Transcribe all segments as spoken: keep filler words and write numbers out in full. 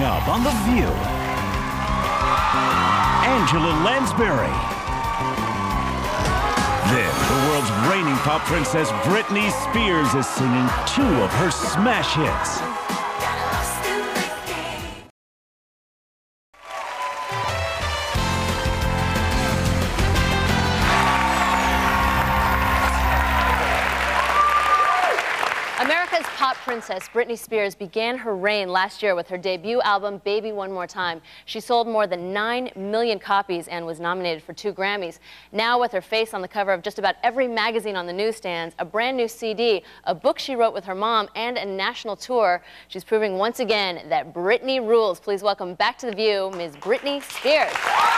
Coming up on The View, Angela Lansbury. Then, the world's reigning pop princess Britney Spears is singing two of her smash hits. America's pop princess Britney Spears began her reign last year with her debut album, Baby One More Time. She sold more than nine million copies and was nominated for two Grammys. Now, with her face on the cover of just about every magazine on the newsstands, a brand new C D, a book she wrote with her mom, and a national tour, she's proving once again that Britney rules. Please welcome back to The View, Miz Britney Spears.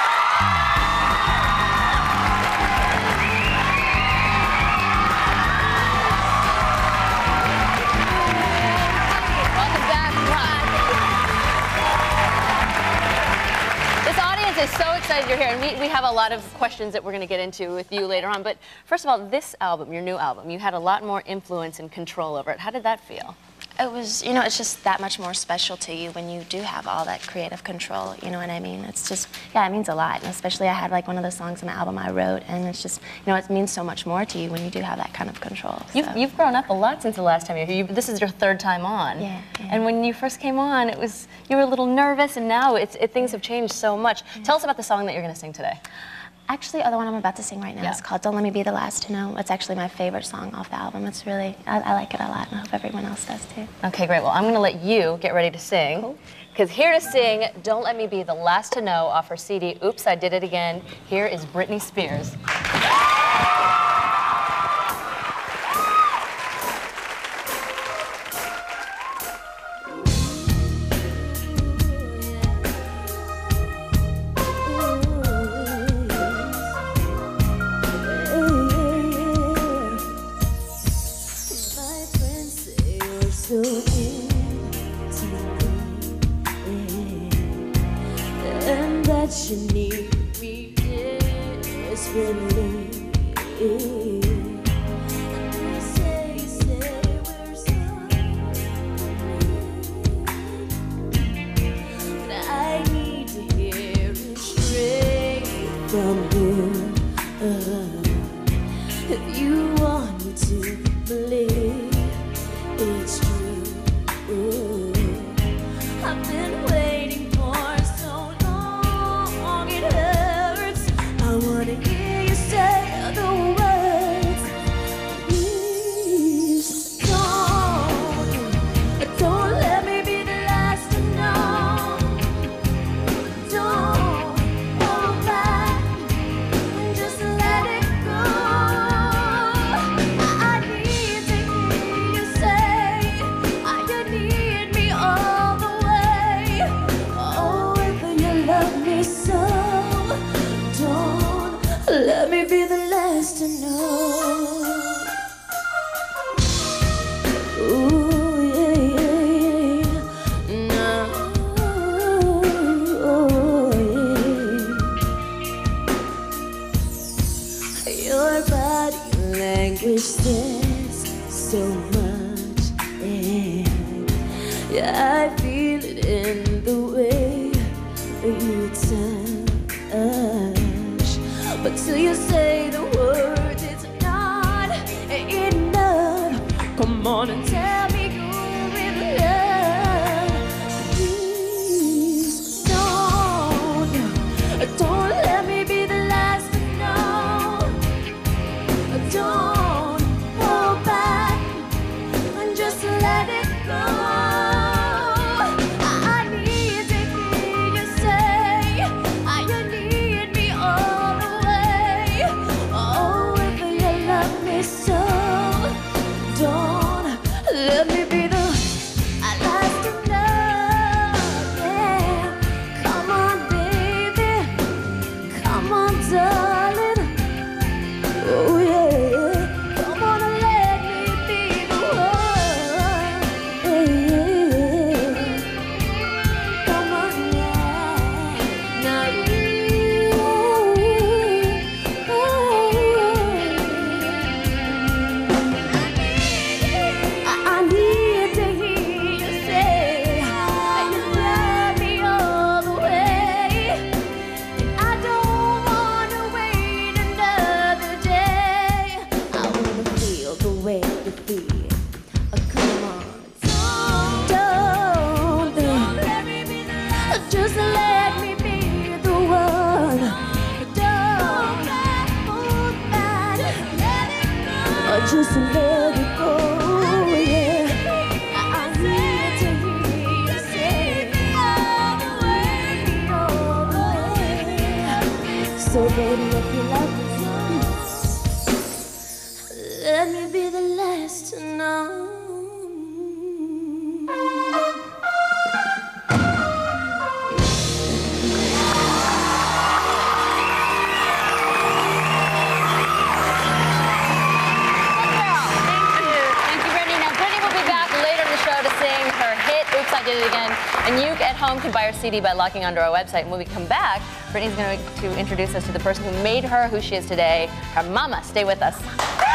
Is so excited you're here, and we, we have a lot of questions that we're going to get into with you later on. But first of all, this album, your new album, you had a lot more influence and control over it. How did that feel? It was, you know, it's just that much more special to you when you do have all that creative control, you know what I mean? It's just, yeah, it means a lot, and especially I had like one of the songs on the album I wrote, and it's just, you know, it means so much more to you when you do have that kind of control. So. You've, you've grown up a lot since the last time you were here. You, this is your third time on. Yeah, yeah. And when you first came on, it was, you were a little nervous, and now it's, it, things have changed so much. Yeah. Tell us about the song that you're going to sing today. Actually, the one I'm about to sing right now yeah. is called Don't Let Me Be the Last to Know. It's actually my favorite song off the album. It's really, I, I like it a lot, and I hope everyone else does too. Okay, great. Well, I'm going to let you get ready to sing. Because cool. Here to sing Don't Let Me Be the Last to Know off her C D, Oops, I Did It Again, here is Britney Spears. And that you need me desperately. And you say, say we're sorry, but I need to hear it straight from you. Uh, if you want me to believe it's true. Ooh. I've been waiting for so long, it hurts. I want to hear you say the words. Please don't, don't let me be the last to know. Don't hold back, just let it go. I need to hear you say, I need me all the way. Oh, if you love me so, don't let me be the last to know. Ooh, yeah, yeah, yeah. No, yeah. Your body language says so much, and yeah, I feel it in the way you touch. But till you say the words, it's not enough. Come on and tell me you're in love. Please don't, don't let me be the last to know. Don't hold back and just let it go. I need to hear you say, I need me all the way. Oh, if you love me so, don't let it go, yeah. I need to hear you say all the way, all the way. So baby, if you love me, let me be the last to know. I Did It Again. And you at home can buy her C D by logging onto our website. And when we come back, Britney's going to, to introduce us to the person who made her who she is today, her mama. Stay with us.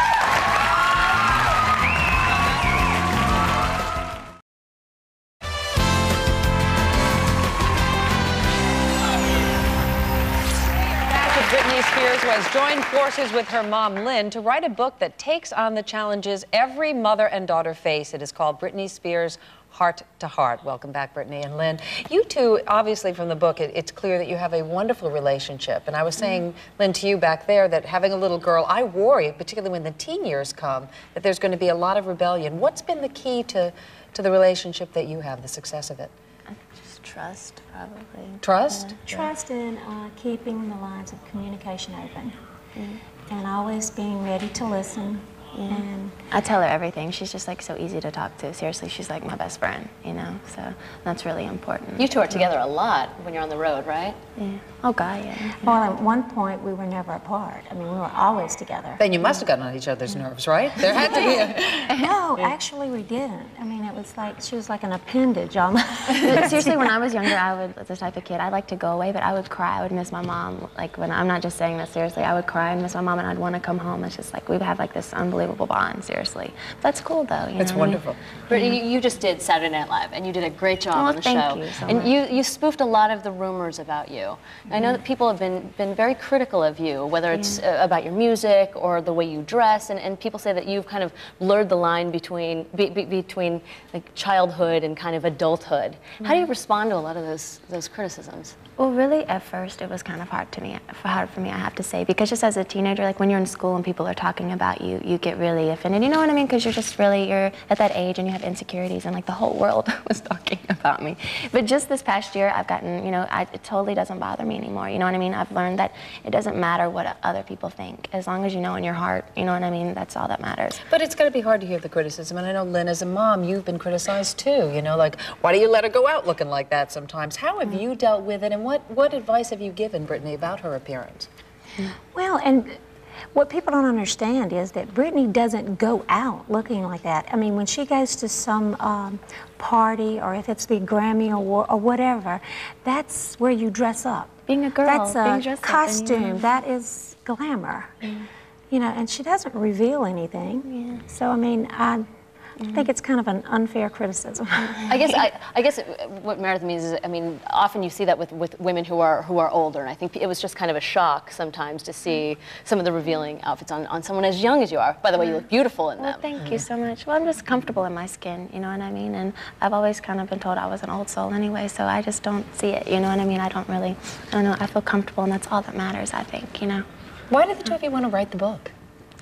Britney Spears was joined forces with her mom, Lynn, to write a book that takes on the challenges every mother and daughter face. It is called Britney Spears Heart to Heart. Welcome back, Britney and Lynn. You two, obviously from the book, it, it's clear that you have a wonderful relationship. And I was saying, Lynn, to you back there, that having a little girl, I worry, particularly when the teen years come, that there's going to be a lot of rebellion. What's been the key to, to the relationship that you have, the success of it? Just trust, probably. Trust? Yeah. Trust in uh, keeping the lines of communication open, mm. and always being ready to listen. Yeah. And I tell her everything. She's just like so easy to talk to. Seriously, she's like my best friend, you know, so that's really important. You two are together a lot when you're on the road, right? Yeah. Oh, God, yeah. Well, at one point, we were never apart. I mean, we were always together. Then you must have gotten on each other's nerves, right? There had to be a... No, actually, we didn't. I mean, it was like, she was like an appendage almost. Seriously, when I was younger, I would, the type of kid, I'd like to go away, but I would cry. I would miss my mom. Like, when, I'm not just saying this seriously, I would cry and miss my mom, and I'd want to come home. It's just like, we would have like this unbelievable bond, seriously. But that's cool, though. You it's know wonderful. I mean? Brittany, you just did Saturday Night Live, and you did a great job oh, on the thank show. You so and much. you, you spoofed a lot of the rumors about you. Mm-hmm. I know that people have been been very critical of you, whether it's yeah. uh, about your music or the way you dress, and, and people say that you've kind of blurred the line between be, be, between like childhood and kind of adulthood. Mm-hmm. How do you respond to a lot of those those criticisms? Well, really, at first, it was kind of hard to me, hard for me, I have to say, because just as a teenager, like when you're in school and people are talking about you, you get really offended. You know what I mean? Because you're just really, you're at that age and you have insecurities, and like the whole world was talking about me. But just this past year, I've gotten, you know, I, it totally doesn't bother me anymore. You know what I mean? I've learned that it doesn't matter what other people think, as long as you know in your heart. You know what I mean? That's all that matters. But it's got to be hard to hear the criticism, and I know, Lynn, as a mom, you've been criticized too. You know, like, why do you let her go out looking like that sometimes? How have mm-hmm. you dealt with it, and what what advice have you given Britney about her appearance? Well, and what people don't understand is that Britney doesn't go out looking like that. I mean, when she goes to some um, party, or if it's the Grammy Award or whatever, that's where you dress up. Being a girl, that's a being dressed costume. Up and, yeah. That is glamour. Yeah. You know, and she doesn't reveal anything. Yeah. So, I mean, I. I think it's kind of an unfair criticism. I guess I, I guess what Meredith means is, I mean, often you see that with, with women who are who are older, and I think it was just kind of a shock sometimes to see some of the revealing outfits on, on someone as young as you are. By the way, you look beautiful in well, them. Thank you so much. Well, I'm just comfortable in my skin, you know what I mean? And I've always kind of been told I was an old soul anyway, so I just don't see it, you know what I mean? I don't really, I don't know, I feel comfortable, and that's all that matters, I think, you know? Why did the two of you want to write the book?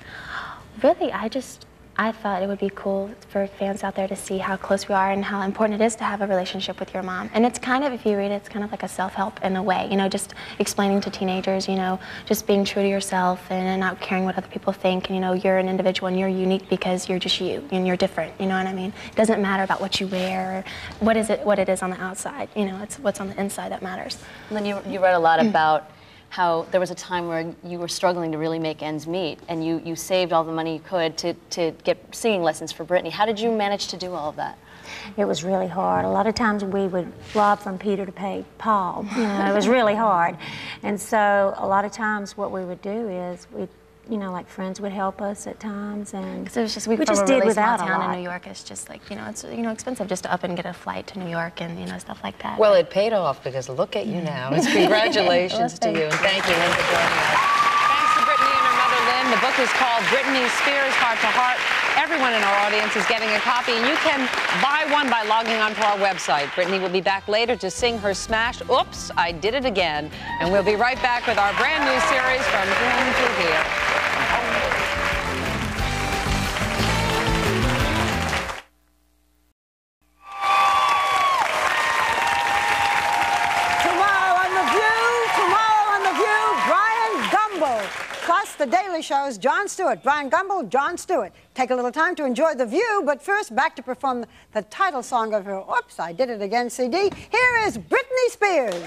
Really, I just, I thought it would be cool for fans out there to see how close we are and how important it is to have a relationship with your mom. And it's kind of, if you read it, it's kind of like a self-help in a way, you know, just explaining to teenagers, you know, just being true to yourself and not caring what other people think. And, you know, you're an individual and you're unique because you're just you and you're different, you know what I mean? It doesn't matter about what you wear or what is it, what it is on the outside, you know, it's what's on the inside that matters. And then you, you read a lot about how there was a time where you were struggling to really make ends meet, and you, you saved all the money you could to, to get singing lessons for Britney. How did you manage to do all of that? It was really hard. A lot of times we would rob from Peter to pay Paul. You know, it was really hard. And so a lot of times what we would do is we'd, you know, like friends would help us at times, and because it was just we, we from just a did really without small a town lot. in New York. It's just like, you know, it's you know expensive just to up and get a flight to New York and you know stuff like that. Well, it paid off because look at you now. It's congratulations to you, and thank you, Lynn, for joining us. Thanks to Britney and her mother, Lynn. The book is called Britney Spears Heart to Heart. Everyone in our audience is getting a copy, and you can buy one by logging onto our website. Britney will be back later to sing her smash, Oops, I Did It Again. And we'll be right back with our brand new series From Home to Here. Daily Show's Jon Stewart. Brian Gumbel, Jon Stewart. Take a little time to enjoy The View, but first, back to perform the title song of her Oops, I Did It Again C D. Here is Britney Spears.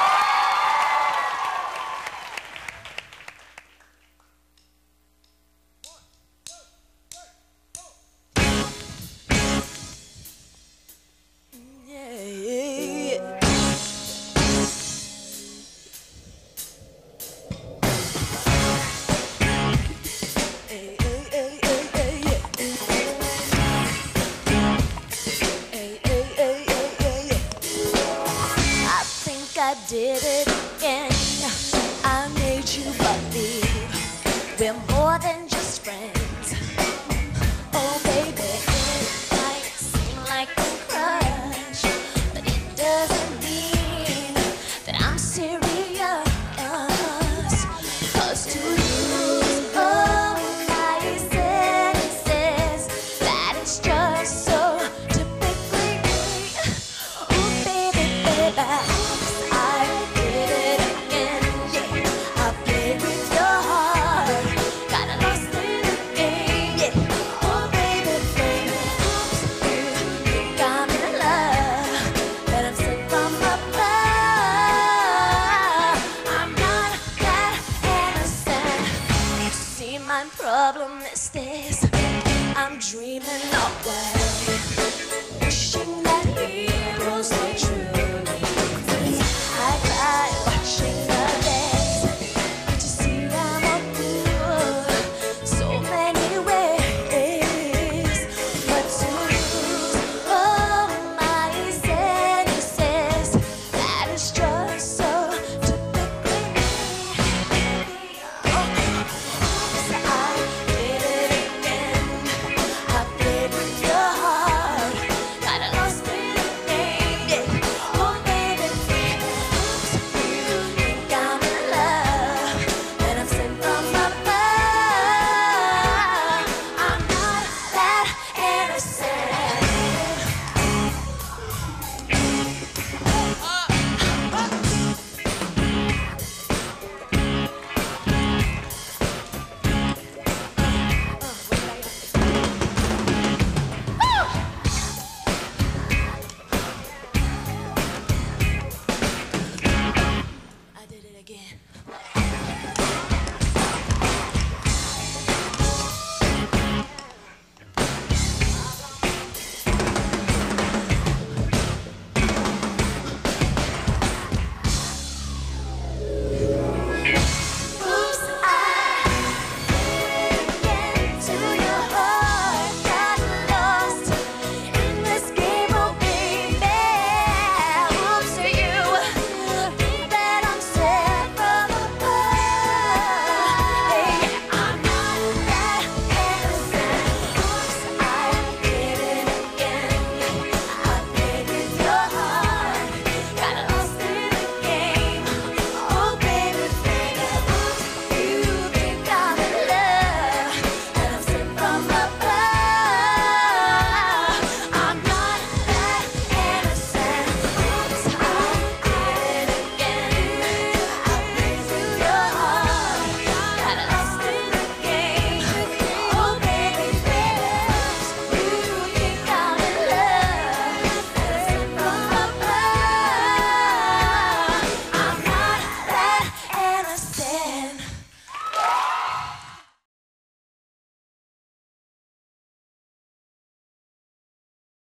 I did it again. I made you believe we're more than just friends. Oh baby, it might seem like a crush, but it doesn't mean that I'm serious. 'Cause to lose all my senses, that is just so typically me. Oh baby, baby, my problem is this: I'm dreaming